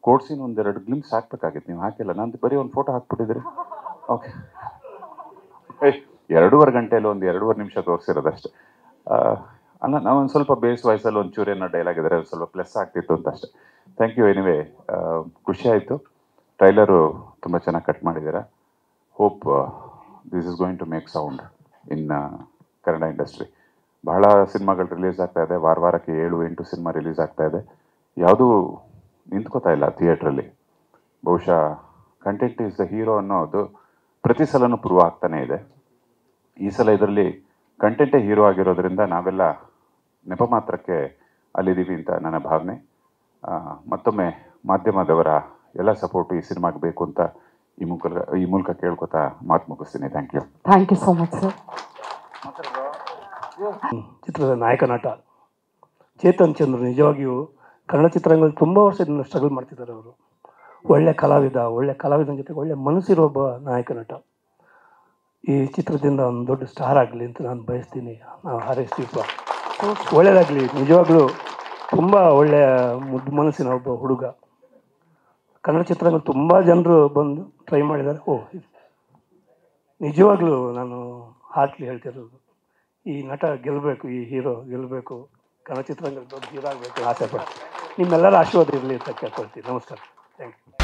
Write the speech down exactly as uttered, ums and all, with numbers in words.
Court scene ಒಂದೆರಡು glimpse ಹಾಕ್ಬೇಕಾಗಿತ್ತು, ನೀವು ಹಾಕಿಲ್ಲ. ನಂದು ಬರೀ ಒಂದು ಫೋಟೋ ಹಾಕ್ಬಿಟ್ಟಿದ್ರಿ. ಓಕೆ, ಎರಡೂವರೆ ಗಂಟೆಯಲ್ಲಿ ಒಂದು ಎರಡೂವರೆ ನಿಮಿಷ ತೋರಿಸಿರೋದಷ್ಟೇ. ಅಲ್ಲ, ನಾವು ಒಂದು ಸ್ವಲ್ಪ ಬೇಸ್ ವಾಯ್ಸಲ್ಲಿ ಒಂದು ಚೂರೇನೋ ಡೈಲಾಗ್ ಇದ್ದಾರೆ, ಒಂದು ಸ್ವಲ್ಪ ಪ್ಲಸ್ ಆಗ್ತಿತ್ತು ಅಂತ ಅಷ್ಟೇ. Thank you. ಎನಿವೇ, ಖುಷಿ ಆಯಿತು. ಟ್ರೈಲರು ತುಂಬ ಚೆನ್ನಾಗಿ ಕಟ್ ಮಾಡಿದ್ದೀರಾ. Hope this is going to make sound in Kannada industry. ಬಹಳ ಸಿನಿಮಾಗಳು ರಿಲೀಸ್ ಆಗ್ತಾ ಇದೆ, ವಾರ ವಾರಕ್ಕೆ ಏಳು ಎಂಟು ಸಿನಿಮಾ ರಿಲೀಸ್ ಆಗ್ತಾ ಇದೆ. ಯಾವುದೂ ನಿಂತ್ಕೋತಾ ಇಲ್ಲ ಥಿಯೇಟ್ರಲ್ಲಿ. ಬಹುಶಃ ಕಂಟೆಂಟ್ ಈಸ್ ದ ಹೀರೋ ಅನ್ನೋದು ಪ್ರತಿ ಸಲನೂ ಪ್ರೂವ್ ಆಗ್ತಾನೇ ಇದೆ. ಈ ಸಲ ಇದರಲ್ಲಿ ಕಂಟೆಂಟೇ ಹೀರೋ ಆಗಿರೋದ್ರಿಂದ ನಾವೆಲ್ಲ ನೆಪ ಮಾತ್ರಕ್ಕೆ ಅಲ್ಲಿದ್ದೀವಿ ಅಂತ ನನ್ನ ಭಾವನೆ. ಮತ್ತೊಮ್ಮೆ ಮಾಧ್ಯಮದವರ ಎಲ್ಲ ಸಪೋರ್ಟು ಈ ಸಿನಿಮಾಗೆ ಬೇಕು ಅಂತ ಈ ಮೂಲಕ ಈ ಮೂಲಕ ಕೇಳ್ಕೊತಾ ಮಾತು ಮುಗಿಸ್ತೀನಿ. Thank you. Thank you so much sir. ಚಿತ್ರದ ನಾಯಕ ನಟ ಚೇತನ್ ಚಂದ್ರ ನಿಜವಾಗಿಯೂ ಕನ್ನಡ ಚಿತ್ರರಂಗದಲ್ಲಿ ತುಂಬ ವರ್ಷದಿಂದ ಸ್ಟ್ರಗಲ್ ಮಾಡ್ತಿದ್ದಾರೆ. ಅವರು ಒಳ್ಳೆ ಕಲಾವಿದ, ಒಳ್ಳೆ ಕಲಾವಿದನ ಜೊತೆಗೆ ಒಳ್ಳೆ ಮನಸ್ಸಿರೋ ಒಬ್ಬ ನಾಯಕ ನಟ. ಈ ಚಿತ್ರದಿಂದ ಒಂದು ದೊಡ್ಡ ಸ್ಟಾರ್ ಆಗಲಿ ಅಂತ ನಾನು ಬಯಸ್ತೀನಿ. ನಾವು ಹಾರೈಸ್ತೀವಪ್ಪ, ಒಳ್ಳೆಯದಾಗಲಿ. ನಿಜವಾಗ್ಲೂ ತುಂಬ ಒಳ್ಳೆಯ ಮುದ್ದು ಮನಸ್ಸಿನ ಒಬ್ಬ ಹುಡುಗ. ಕನ್ನಡ ಚಿತ್ರರಂಗ ತುಂಬ ಜನರು ಬಂದು ಟ್ರೈ ಮಾಡಿದ್ದಾರೆ. ಓ, ನಿಜವಾಗ್ಲೂ ನಾನು ಹಾರ್ಟ್ಲಿ ಹೇಳ್ತಿರೋದು, ಈ ನಟ ಗೆಲ್ಲಬೇಕು, ಈ ಹೀರೋ ಗೆಲ್ಲಬೇಕು, ಕನ್ನಡ ಚಿತ್ರರಂಗದ ದೊಡ್ಡ ಹೀರೋ ಆಗಬೇಕು ಆಸೆ ಪಡ್ತೀನಿ. ನಿಮ್ಮೆಲ್ಲರ ಆಶೀರ್ವಾದ ಇರಲಿ ಅಂತ ಕೇಳ್ಕೊಳ್ತೀನಿ. ನಮಸ್ಕಾರ. Thank you.